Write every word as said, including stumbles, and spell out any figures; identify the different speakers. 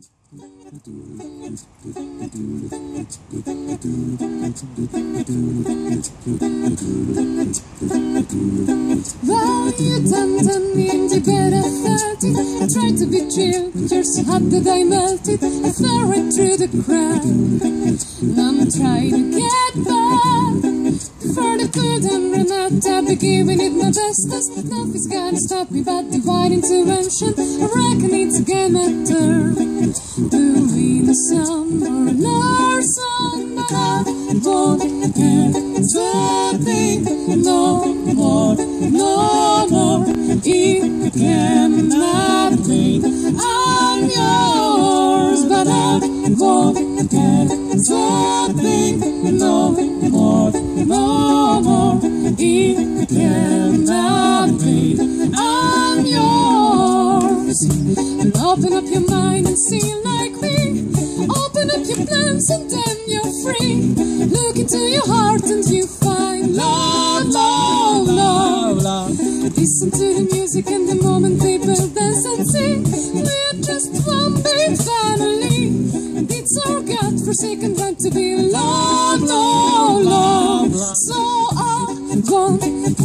Speaker 1: Well, you done done me and you better felt it. I tried to be chill, you're so hot that I melted. I fell right through the crowd. Now I'm trying to get back. Before the couldn't run out, I'll be giving it my bestest. Nothing's gonna stop me but divine intervention. I reckon it's a game matter. Doing the song or another song, but I won't care. Something no more, no more. It cannot wait. I'm yours, but I won't care. Something no more, no more. It cannot wait. I'm yours. And open up your mind and see like me. Open up your plans and then you're free. Look into your heart and you find love, love, love, love. Listen to the music and the moment people dance and sing. We're just one big family. And it's our God-forsaken right to be loved, love, love. So I won't